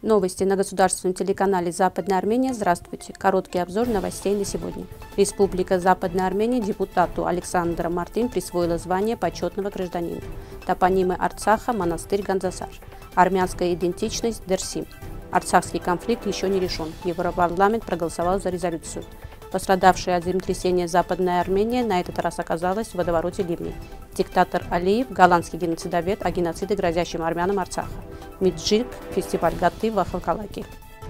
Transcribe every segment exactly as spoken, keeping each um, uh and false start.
Новости на государственном телеканале «Западная Армения». Здравствуйте. Короткий обзор новостей на сегодня. Республика Западная Армения депутату Александра Мартин присвоила звание почетного гражданина. Топонимы Арцаха, монастырь Ганзасар. Армянская идентичность Дерсим. Арцахский конфликт еще не решен. Европарламент проголосовал за резолюцию. Пострадавшая от землетрясения Западная Армения на этот раз оказалась в водовороте ливней. Диктатор Алиев, голландский геноцидовед о геноциде, грозящем армянам Арцаха. Миджик, фестиваль Гаты в Ахалкалаке.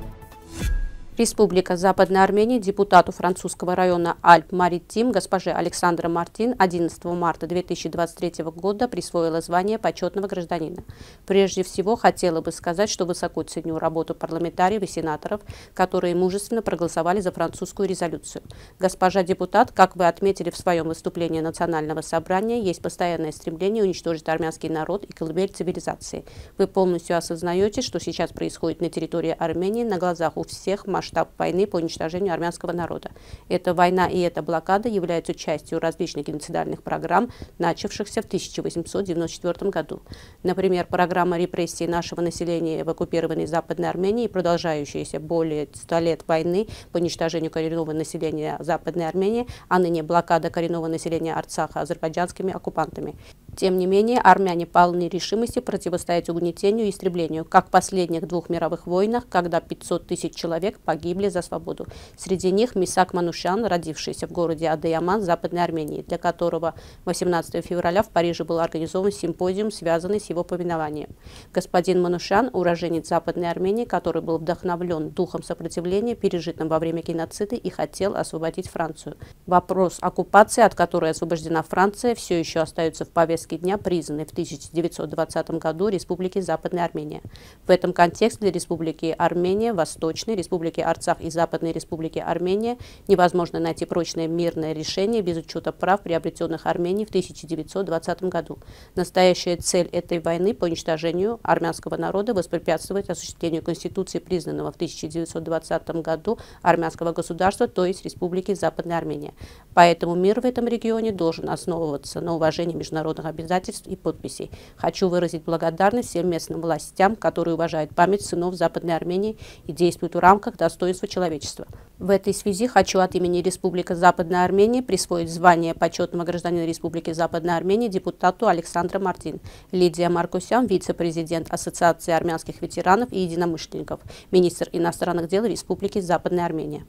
Республика Западная Армения депутату французского района Альп-Маритим госпоже Александра Мартин одиннадцатого марта две тысячи двадцать третьего года присвоила звание почетного гражданина. Прежде всего, хотела бы сказать, что высоко ценю работу парламентариев и сенаторов, которые мужественно проголосовали за французскую резолюцию. Госпожа депутат, как вы отметили в своем выступлении Национального собрания, есть постоянное стремление уничтожить армянский народ и колыбель цивилизации. Вы полностью осознаете, что сейчас происходит на территории Армении на глазах у всех масштабов масштаб войны по уничтожению армянского народа. Эта война и эта блокада являются частью различных геноцидальных программ, начавшихся в тысяча восемьсот девяносто четвёртом году. Например, программа репрессий нашего населения в оккупированной Западной Армении, продолжающаяся более ста лет войны по уничтожению коренного населения Западной Армении, а ныне блокада коренного населения Арцаха азербайджанскими оккупантами. Тем не менее, армяне полны решимости противостоять угнетению и истреблению, как в последних двух мировых войнах, когда пятьсот тысяч человек погибли за свободу. Среди них Мисак Манушян, родившийся в городе Адыяман, Западной Армении, для которого восемнадцатого февраля в Париже был организован симпозиум, связанный с его поминованием. Господин Манушян, уроженец Западной Армении, который был вдохновлен духом сопротивления, пережитым во время геноцида, и хотел освободить Францию. Вопрос оккупации, от которой освобождена Франция, все еще остается в повестке дня, признанной в тысяча девятьсот двадцатом году Республикой Западная Армения. В этом контексте для Республики Армения, Восточной, Республики Арцах и Западной Республики Армения невозможно найти прочное мирное решение без учета прав, приобретенных Арменией в тысяча девятьсот двадцатом году. Настоящая цель этой войны по уничтожению армянского народа воспрепятствовать осуществлению Конституции, признанного в тысяча девятьсот двадцатом году армянского государства, то есть Республики Западная Армения. Поэтому мир в этом регионе должен основываться на уважении международных обязательств и подписей. Хочу выразить благодарность всем местным властям, которые уважают память сынов Западной Армении и действуют в рамках достоинства человечества. В этой связи хочу от имени Республики Западная Армения присвоить звание почетного гражданина Республики Западная Армения депутату Александра Мартин. Лидия Маркусян, вице-президент Ассоциации армянских ветеранов и единомышленников, министр иностранных дел Республики Западная Армения.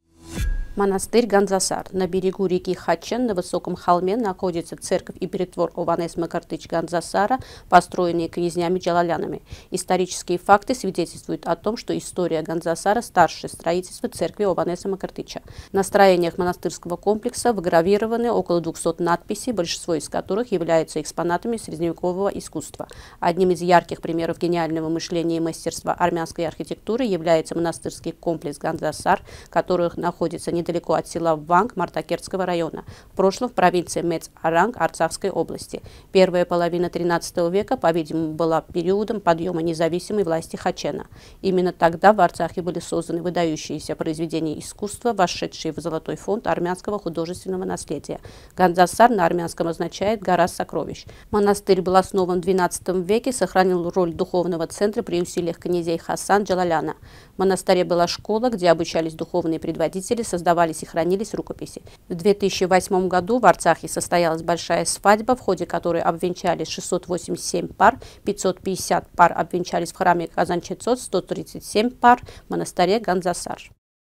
Монастырь Ганзасар. На берегу реки Хачен на высоком холме находится церковь и притвор Ованес Макартыч Ганзасара, построенные князьями Джалалянами. Исторические факты свидетельствуют о том, что история Ганзасара старше строительства церкви Ованеса Макартыча. На строениях монастырского комплекса выгравированы около двухсот надписей, большинство из которых являются экспонатами средневекового искусства. Одним из ярких примеров гениального мышления и мастерства армянской архитектуры является монастырский комплекс Ганзасар, который находится недалеко недалеко от села Ванг Мартакертского района, в прошлом в провинции Мец-Аранг Арцахской области. Первая половина тринадцатого века, по-видимому, была периодом подъема независимой власти Хачена. Именно тогда в Арцахе были созданы выдающиеся произведения искусства, вошедшие в золотой фонд армянского художественного наследия. Ганзасар на армянском означает «гора сокровищ». Монастырь был основан в двенадцатом веке, сохранил роль духовного центра при усилиях князей Хасан Джалаляна. В монастыре была школа, где обучались духовные предводители, создавались и хранились рукописи. В две тысячи восьмом году в Арцахе состоялась большая свадьба, в ходе которой обвенчались шестьсот восемьдесят семь пар, пятьсот пятьдесят пар обвенчались в храме Казанчецот, сто тридцать семь пар в монастыре Ганзасар.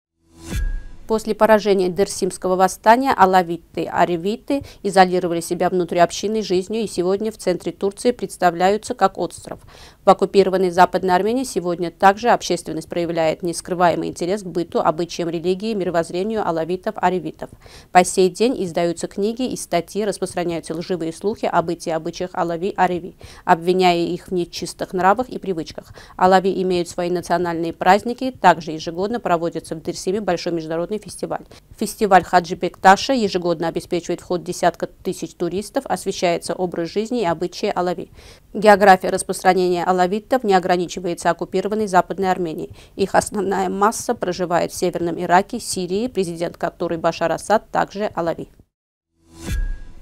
После поражения Дерсимского восстания алавиты и аревиты изолировали себя внутриобщинной жизнью и сегодня в центре Турции представляются как остров. В оккупированной Западной Армении сегодня также общественность проявляет нескрываемый интерес к быту, обычаям, религии, мировоззрению алавитов-аревитов. По сей день издаются книги и статьи, распространяются лживые слухи о быте и обычаях алави-ареви, обвиняя их в нечистых нравах и привычках. Алави имеют свои национальные праздники, также ежегодно проводится в Дерсиме большой международный фестиваль. Фестиваль Хаджи Бекташа ежегодно обеспечивает вход десятка тысяч туристов, освещается образ жизни и обычаи алави. География распространения алавитов не ограничивается оккупированной Западной Арменией. Их основная масса проживает в Северном Ираке, Сирии, президент которой Башар Асад также алави.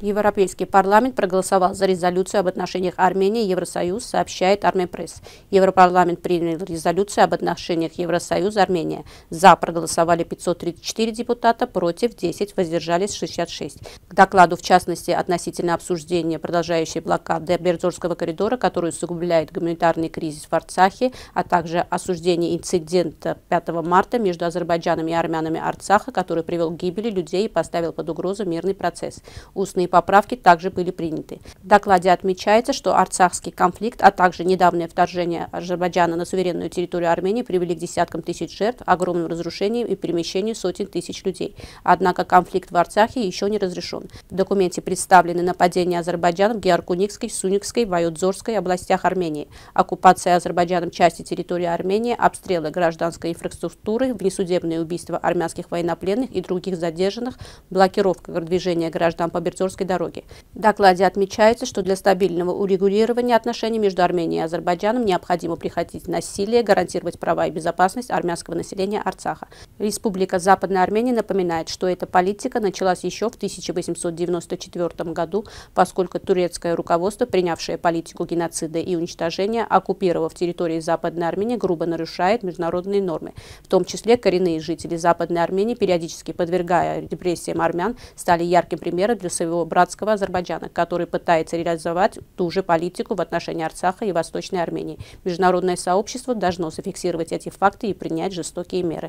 Европейский парламент проголосовал за резолюцию об отношениях Армении и Евросоюз, сообщает Арменпресс. Европарламент принял резолюцию об отношениях Евросоюза-Армения. За проголосовали пятьсот тридцать четыре депутата, против десять, воздержались шестьдесят шесть. К докладу, в частности, относительно обсуждения продолжающей блокады Бердзорского коридора, который усугубляет гуманитарный кризис в Арцахе, а также осуждение инцидента пятого марта между Азербайджаном и армянами Арцаха, который привел к гибели людей и поставил под угрозу мирный процесс. Устные поправки также были приняты. В докладе отмечается, что арцахский конфликт, а также недавнее вторжение Азербайджана на суверенную территорию Армении привели к десяткам тысяч жертв, огромным разрушениям и перемещению сотен тысяч людей. Однако конфликт в Арцахе еще не разрешен. В документе представлены нападения Азербайджана в Георкуникской, Суникской, Вайодзорской областях Армении, оккупация Азербайджаном части территории Армении, обстрелы гражданской инфраструктуры, внесудебные убийства армянских военнопленных и других задержанных, блокировка движения граждан по Бердзорской дороге. В докладе отмечается, что для стабильного урегулирования отношений между Арменией и Азербайджаном необходимо прекратить насилие, гарантировать права и безопасность армянского населения Арцаха. Республика Западная Армения напоминает, что эта политика началась еще в тысяча восемьсот девяносто четвёртом году, поскольку турецкое руководство, принявшее политику геноцида и уничтожения, оккупировав территории Западной Армении, грубо нарушает международные нормы. В том числе коренные жители Западной Армении, периодически подвергая репрессиям армян, стали ярким примером для своего братского Азербайджана, который пытается реализовать ту же политику в отношении Арцаха и Восточной Армении. Международное сообщество должно зафиксировать эти факты и принять жестокие меры.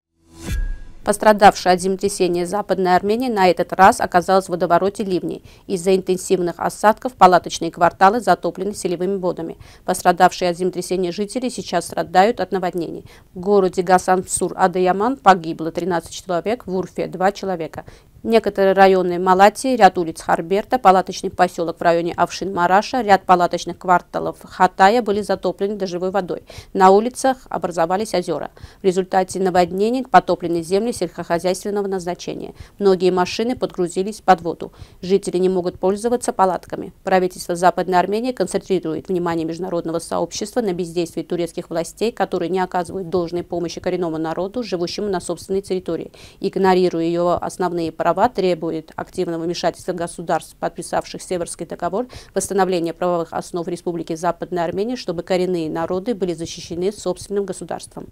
Пострадавшая от землетрясения Западная Армения на этот раз оказалась в водовороте ливней. Из-за интенсивных осадков палаточные кварталы затоплены селевыми водами. Пострадавшие от землетрясения жители сейчас страдают от наводнений. В городе Гасан-Сур-Адыяман погибло тринадцать человек, в Урфе два человека. Некоторые районы Малатии, ряд улиц Харберта, палаточный поселок в районе Авшин-Мараша, ряд палаточных кварталов Хатая были затоплены дождевой водой. На улицах образовались озера. В результате наводнений потоплены земли сельскохозяйственного назначения. Многие машины подгрузились под воду. Жители не могут пользоваться палатками. Правительство Западной Армении концентрирует внимание международного сообщества на бездействии турецких властей, которые не оказывают должной помощи коренному народу, живущему на собственной территории, игнорируя ее основные права, требует активного вмешательства государств, подписавших Северский договор, восстановления правовых основ Республики Западной Армении, чтобы коренные народы были защищены собственным государством.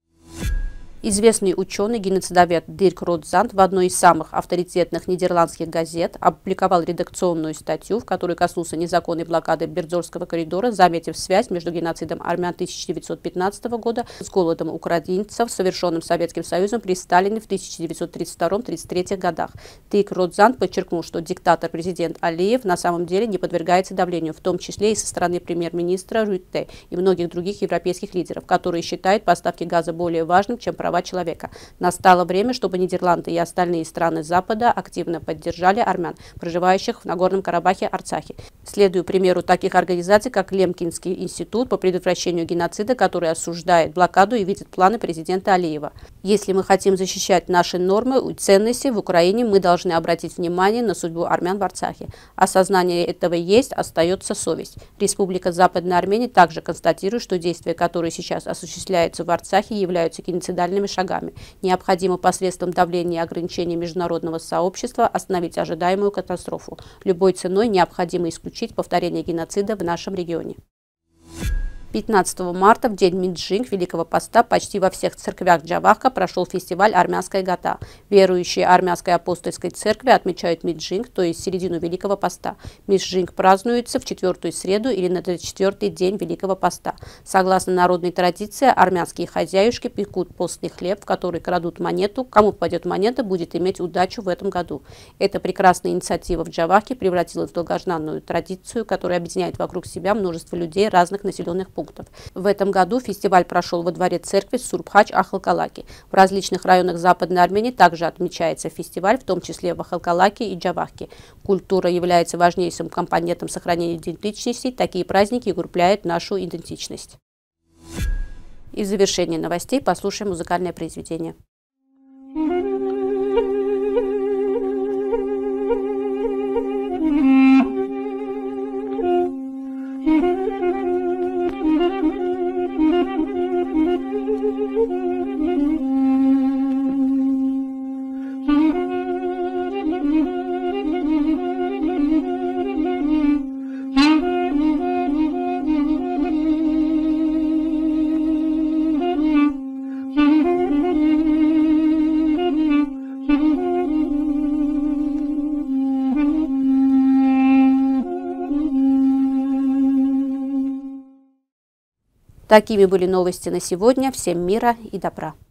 Известный ученый-геноцидовед Дирк Ротзанд в одной из самых авторитетных нидерландских газет опубликовал редакционную статью, в которой коснулся незаконной блокады Бердзорского коридора, заметив связь между геноцидом армян тысяча девятьсот пятнадцатого года с голодом украинцев, совершенным Советским Союзом при Сталине в тысяча девятьсот тридцать втором — тридцать третьем годах. Дирк Ротзанд подчеркнул, что диктатор-президент Алиев на самом деле не подвергается давлению, в том числе и со стороны премьер-министра Рютте и многих других европейских лидеров, которые считают поставки газа более важным, чем права человека. Настало время, чтобы Нидерланды и остальные страны Запада активно поддержали армян, проживающих в Нагорном Карабахе, Арцахе. Следуя примеру таких организаций, как Лемкинский институт по предотвращению геноцида, который осуждает блокаду и видит планы президента Алиева. Если мы хотим защищать наши нормы и ценности в Украине, мы должны обратить внимание на судьбу армян в Арцахе. Осознание этого есть, остается совесть. Республика Западная Армения также констатирует, что действия, которые сейчас осуществляются в Арцахе, являются геноцидальными шагами. Необходимо посредством давления и ограничений международного сообщества остановить ожидаемую катастрофу. Любой ценой необходимо исключить повторение геноцида в нашем регионе. пятнадцатого марта, в день Минджинг, Великого Поста, почти во всех церквях Джавахка прошел фестиваль «Армянская гата». Верующие Армянской апостольской церкви отмечают Минджинг, то есть середину Великого Поста. Минджинг празднуется в четвертую среду или на четвертый день Великого Поста. Согласно народной традиции, армянские хозяюшки пекут постный хлеб, в который крадут монету. Кому попадет монета, будет иметь удачу в этом году. Эта прекрасная инициатива в Джавахке превратилась в долгожданную традицию, которая объединяет вокруг себя множество людей разных населенных пунктов. В этом году фестиваль прошел во дворе церкви Сурбхач-Ахалкалаки. В различных районах Западной Армении также отмечается фестиваль, в том числе в Ахалкалаке и Джавахке. Культура является важнейшим компонентом сохранения идентичности. Такие праздники укрепляют нашу идентичность. И в завершение новостей послушаем музыкальное произведение. Такими были новости на сегодня. Всем мира и добра.